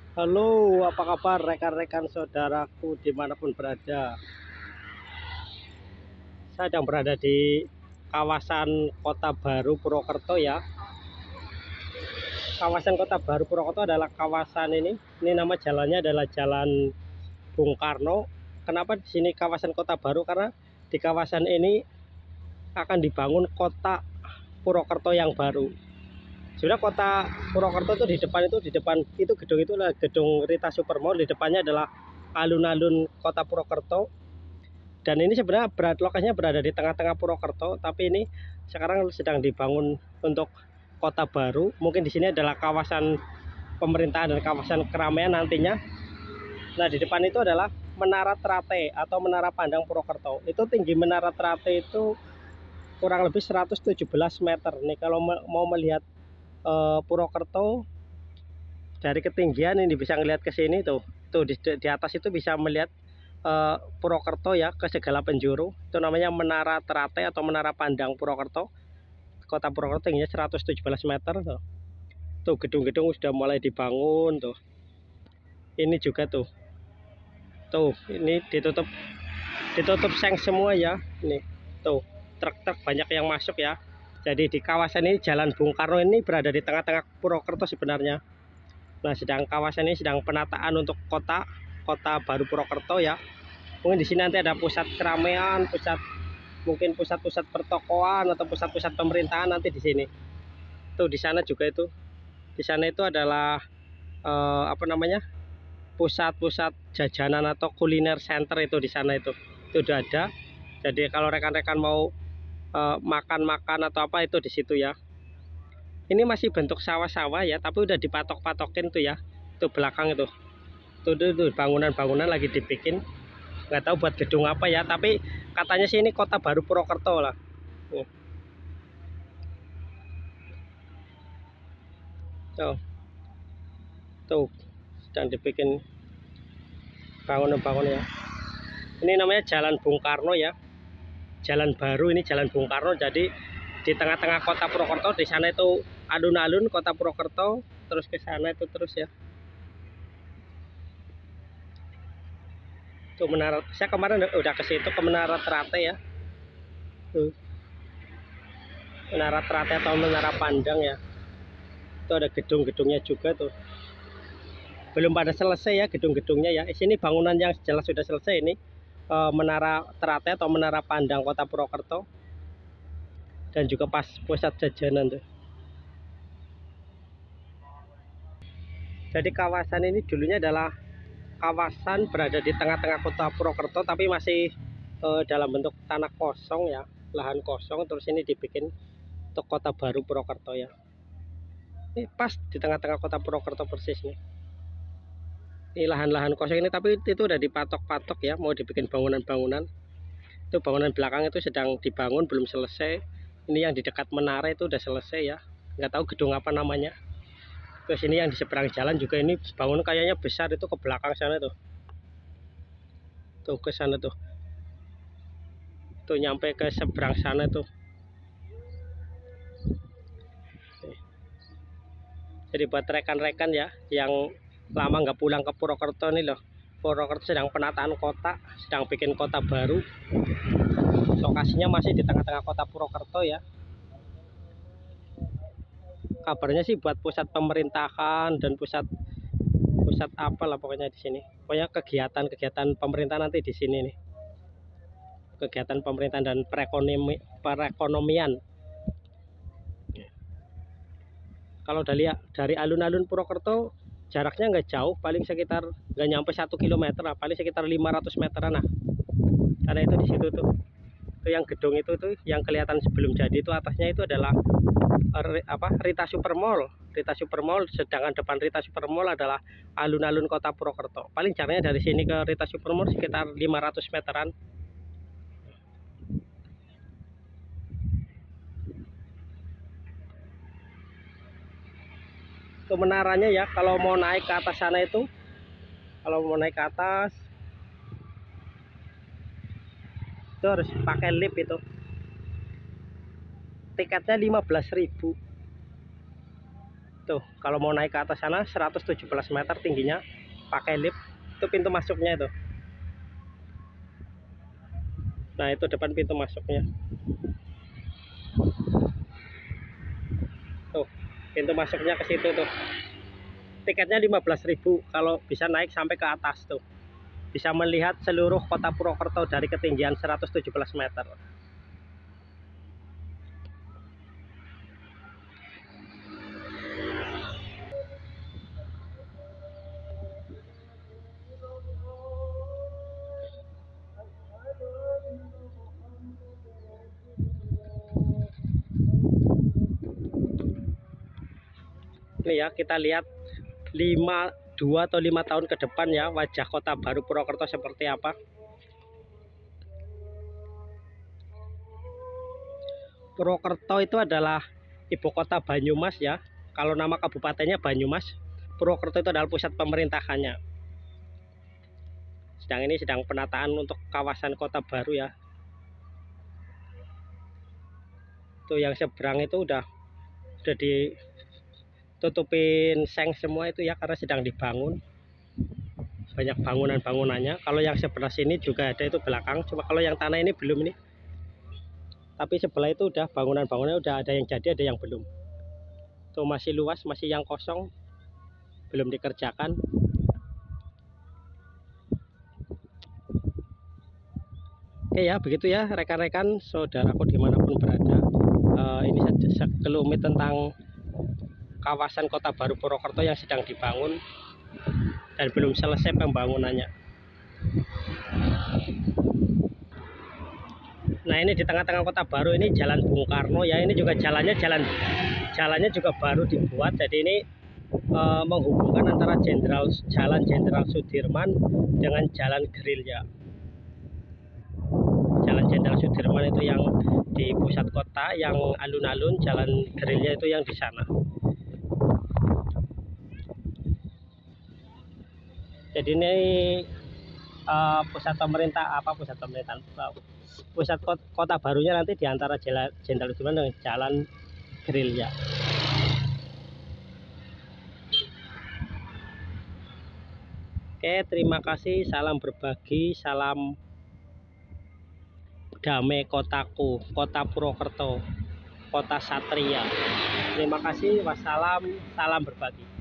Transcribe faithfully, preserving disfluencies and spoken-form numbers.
Halo, apa kabar rekan-rekan saudaraku dimanapun berada? Saya sedang berada di kawasan Kota Baru Purwokerto ya. Kawasan Kota Baru Purwokerto adalah kawasan ini. Ini nama jalannya adalah Jalan Bung Karno. Kenapa di sini kawasan Kota Baru? Karena di kawasan ini akan dibangun kota Purwokerto yang baru. Sudah kota Purwokerto itu di depan itu di depan itu gedung itu adalah gedung Rita Supermall, di depannya adalah alun-alun Kota Purwokerto. Dan ini sebenarnya berat lokasinya berada di tengah-tengah Purwokerto, tapi ini sekarang sedang dibangun untuk kota baru. Mungkin di sini adalah kawasan pemerintahan dan kawasan keramaian nantinya. Nah, di depan itu adalah Menara Trate atau Menara Pandang Purwokerto. Itu tinggi Menara Trate itu kurang lebih seratus tujuh belas meter. Nih kalau mau melihat uh, Purwokerto dari ketinggian ini bisa ngelihat ke sini tuh. Tuh di, di atas itu bisa melihat Uh, Purwokerto ya ke segala penjuru. Itu namanya Menara Trate atau Menara Pandang Purwokerto. Kota Purwokerto tingginya seratus tujuh belas meter tuh. Tuh gedung-gedung sudah mulai dibangun tuh. Ini juga tuh. Tuh, ini ditutup ditutup seng semua ya. Nih, tuh truk-truk banyak yang masuk ya. Jadi di kawasan ini Jalan Bung Karno ini berada di tengah-tengah Purwokerto sebenarnya. Nah, sedang kawasan ini sedang penataan untuk kota Kota Baru Purwokerto ya. Mungkin di sini nanti ada pusat keramaian, pusat mungkin pusat-pusat pertokoan atau pusat-pusat pemerintahan nanti di sini. Tuh di sana juga itu. Di sana itu adalah eh, apa namanya? Pusat-pusat jajanan atau kuliner center itu di sana itu. Itu udah ada. Jadi kalau rekan-rekan mau makan-makan eh, atau apa itu di situ ya. Ini masih bentuk sawah-sawah ya, tapi udah dipatok-patokin tuh ya. Tuh belakang itu. Tuh tuh bangunan-bangunan lagi dibikin. Nggak tahu buat gedung apa ya, tapi katanya sih ini Kota Baru Purwokerto lah. Tuh, tuh sedang dibikin bangunan-bangunan ya. Ini namanya Jalan Bung Karno ya, jalan baru ini Jalan Bung Karno. Jadi di tengah-tengah Kota Purwokerto, di sana itu alun-alun Kota Purwokerto, terus ke sana itu terus ya. Tuh menara, saya kemarin udah ke situ ke Menara Trate ya. Tuh. Menara Trate atau Menara Pandang ya. Itu ada gedung-gedungnya juga tuh. Belum pada selesai ya gedung-gedungnya ya. Di sini bangunan yang jelas sudah selesai ini e, Menara Trate atau Menara Pandang Kota Purwokerto. Dan juga pas pusat jajanan tuh. Jadi kawasan ini dulunya adalah kawasan berada di tengah-tengah Kota Purwokerto, tapi masih e, dalam bentuk tanah kosong ya, lahan kosong. Terus ini dibikin untuk Kota Baru Purwokerto ya. Ini pas di tengah-tengah Kota Purwokerto persis nih. Ini lahan-lahan kosong ini, tapi itu udah dipatok-patok ya, mau dibikin bangunan-bangunan. Itu bangunan belakang itu sedang dibangun, belum selesai. Ini yang di dekat menara itu udah selesai ya, nggak tahu gedung apa namanya. Terus ini yang di seberang jalan juga ini bangun kayaknya besar, itu ke belakang sana tuh. Tuh ke sana tuh. Tuh nyampe ke seberang sana tuh. Jadi buat rekan-rekan ya yang lama nggak pulang ke Purwokerto nih loh. Purwokerto sedang penataan kota, sedang bikin kota baru. Lokasinya masih di tengah-tengah Kota Purwokerto ya. Kabarnya sih buat pusat pemerintahan dan pusat pusat apa lah pokoknya di sini. Pokoknya kegiatan-kegiatan pemerintah nanti di sini nih. Kegiatan pemerintahan dan perekonomi, perekonomian. Kalau dari dari alun-alun Purwokerto jaraknya nggak jauh, paling sekitar nggak nyampe satu kilometer lah, paling sekitar lima ratus meteran lah. Karena itu di situ tuh, itu yang gedung itu tuh yang kelihatan sebelum jadi itu atasnya itu adalah apa Rita Supermall. Rita Supermall, sedangkan depan Rita Supermall adalah alun-alun Kota Purwokerto. Paling jaraknya dari sini ke Rita Supermall sekitar lima ratus meteran. Itu menaranya ya, kalau mau naik ke atas sana itu, kalau mau naik ke atas itu harus pakai lift itu. Tiketnya lima belas ribu. Tuh, kalau mau naik ke atas sana seratus tujuh belas meter tingginya, pakai lift. Itu pintu masuknya itu. Nah, itu depan pintu masuknya. Tuh, pintu masuknya ke situ tuh. Tiketnya lima belas ribu kalau bisa naik sampai ke atas tuh. Bisa melihat seluruh kota Purwokerto dari ketinggian seratus tujuh belas meter. Ini ya, kita lihat lima dua atau lima tahun ke depan ya, wajah kota baru Purwokerto seperti apa. Purwokerto itu adalah ibu kota Banyumas ya. Kalau nama kabupatennya Banyumas, Purwokerto itu adalah pusat pemerintahannya. Sedang ini sedang penataan untuk kawasan kota baru ya. Tuh yang seberang itu udah udah ditutupin seng semua itu ya, karena sedang dibangun. Banyak bangunan-bangunannya. Kalau yang sebelah sini juga ada itu belakang. Cuma kalau yang tanah ini belum ini. Tapi sebelah itu udah bangunan-bangunannya udah ada yang jadi, ada yang belum. Tuh masih luas, masih yang kosong, belum dikerjakan. Oke ya, begitu ya rekan-rekan saudaraku dimanapun berada. Uh, ini sekelumit tentang kawasan kota baru Purwokerto yang sedang dibangun dan belum selesai pembangunannya. Nah, ini di tengah-tengah kota baru ini Jalan Bung Karno ya. Ini juga jalannya jalan jalannya juga baru dibuat. Jadi ini uh, menghubungkan antara Jenderal Jalan Jenderal Sudirman dengan Jalan Gerilya. Jalan Jenderal Sudirman itu yang di pusat kota, yang alun-alun. Jalan Gerilya itu yang di sana. Jadi ini uh, pusat pemerintah apa pusat pemerintahan uh, pusat kota, kota barunya nanti di antara Jalan Jenderal Sudirman dengan Jalan Gerilya. Oke, terima kasih. Salam berbagi, salam damai kotaku, kota Purwokerto, kota Satria. Terima kasih. Wassalam, salam berbagi.